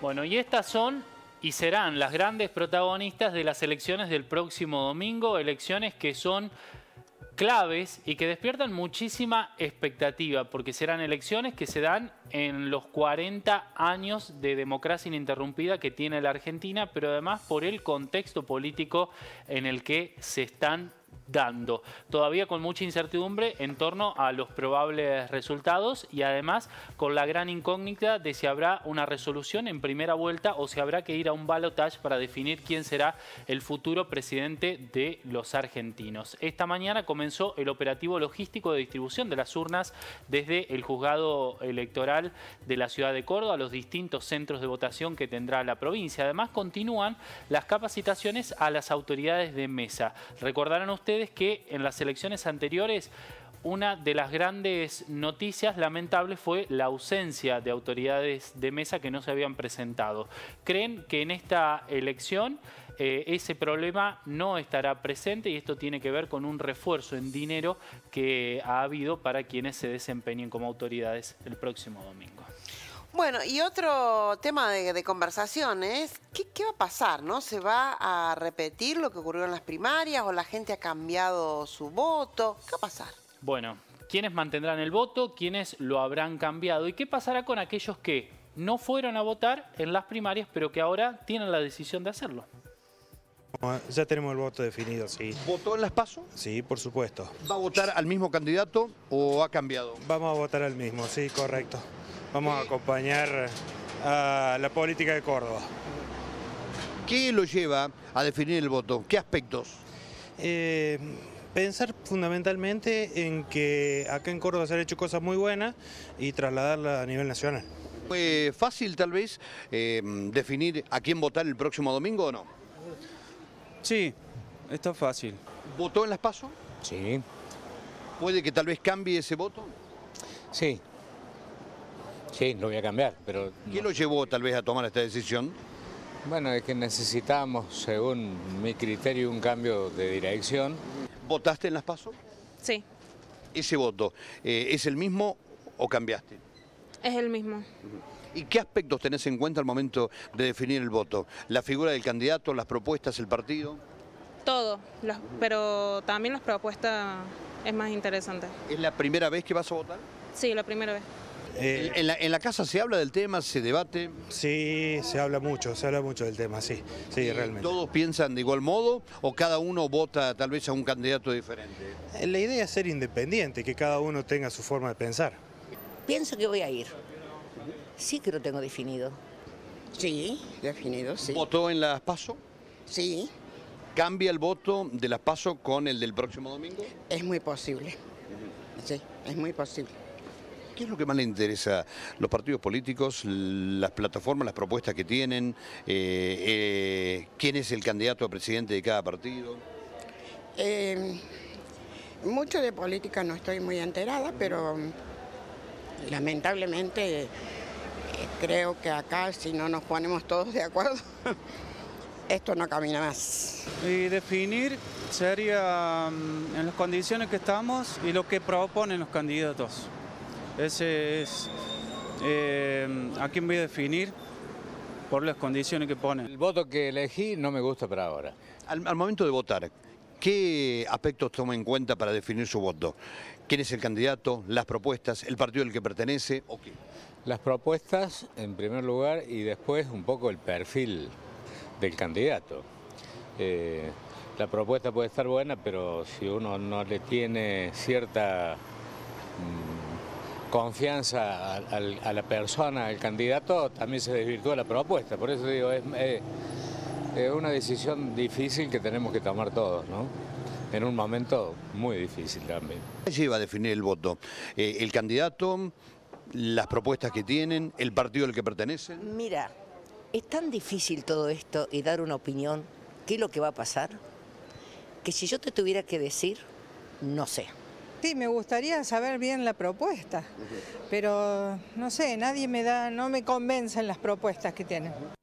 Bueno, y estas son y serán las grandes protagonistas de las elecciones del próximo domingo, elecciones que son claves y que despiertan muchísima expectativa, porque serán elecciones que se dan en los 40 años de democracia ininterrumpida que tiene la Argentina, pero además por el contexto político en el que se están dando. Todavía con mucha incertidumbre en torno a los probables resultados y además con la gran incógnita de si habrá una resolución en primera vuelta o si habrá que ir a un balotaje para definir quién será el futuro presidente de los argentinos. Esta mañana comenzó el operativo logístico de distribución de las urnas desde el juzgado electoral de la ciudad de Córdoba a los distintos centros de votación que tendrá la provincia. Además continúan las capacitaciones a las autoridades de mesa. Recordarán ustedes que en las elecciones anteriores una de las grandes noticias lamentables fue la ausencia de autoridades de mesa que no se habían presentado. ¿Creen que en esta elección ese problema no estará presente y esto tiene que ver con un refuerzo en dinero que ha habido para quienes se desempeñen como autoridades el próximo domingo? Bueno, y otro tema de conversación es, ¿qué va a pasar, no? ¿Se va a repetir lo que ocurrió en las primarias o la gente ha cambiado su voto? ¿Qué va a pasar? Bueno, ¿quiénes mantendrán el voto? ¿Quiénes lo habrán cambiado? ¿Y qué pasará con aquellos que no fueron a votar en las primarias, pero que ahora tienen la decisión de hacerlo? Ya tenemos el voto definido, sí. ¿Votó en las PASO? Sí, por supuesto. ¿Va a votar al mismo candidato o ha cambiado? Vamos a votar al mismo, sí, correcto. Vamos a acompañar a la política de Córdoba. ¿Qué lo lleva a definir el voto? ¿Qué aspectos? Pensar fundamentalmente en que acá en Córdoba se han hecho cosas muy buenas y trasladarlas a nivel nacional. ¿Fue fácil tal vez definir a quién votar el próximo domingo o no? Sí, está fácil. ¿Votó en las PASO? Sí. ¿Puede que tal vez cambie ese voto? Sí. Sí, lo voy a cambiar, pero... ¿Qué lo llevó tal vez a tomar esta decisión? Bueno, es que necesitamos, según mi criterio, un cambio de dirección. ¿Votaste en las PASO? Sí, ¿Ese voto es el mismo o cambiaste? es el mismo. ¿Y qué aspectos tenés en cuenta al momento de definir el voto? ¿La figura del candidato, las propuestas, el partido? Todo, pero también las propuestas es más interesante. ¿Es la primera vez que vas a votar? Sí, la primera vez. ¿En la casa se habla del tema, se debate? Sí, se habla mucho del tema, sí, realmente. ¿Todos piensan de igual modo o cada uno vota tal vez a un candidato diferente? La idea es ser independiente, que cada uno tenga su forma de pensar. Pienso que voy a ir. Sí que lo tengo definido. Sí, definido, sí. ¿Votó en las PASO? Sí, ¿Cambia el voto de las PASO con el del próximo domingo? es muy posible. Sí, es muy posible. ¿Qué es lo que más le interesa a los partidos políticos, las plataformas, las propuestas que tienen? ¿Quién es el candidato a presidente de cada partido? Mucho de política no estoy muy enterada, pero lamentablemente creo que acá si no nos ponemos todos de acuerdo, esto no camina más. Y definir sería en las condiciones que estamos y lo que proponen los candidatos. Ese es a quién voy a definir por las condiciones que ponen. El voto que elegí no me gusta para ahora. Al momento de votar, ¿qué aspectos toma en cuenta para definir su voto? ¿Quién es el candidato, las propuestas, el partido al que pertenece o qué? Las propuestas en primer lugar y después un poco el perfil del candidato. La propuesta puede estar buena, pero si uno no le tiene cierta confianza a la persona, al candidato, también se desvirtúa la propuesta. Por eso digo, es una decisión difícil que tenemos que tomar todos, ¿no? En un momento muy difícil también. ¿Qué lleva a definir el voto? ¿El candidato, las propuestas que tienen, el partido al que pertenecen? Mira, es tan difícil todo esto y dar una opinión, qué es lo que va a pasar, que si yo te tuviera que decir, no sé. Sí, me gustaría saber bien la propuesta, pero no sé, no me convencen las propuestas que tienen.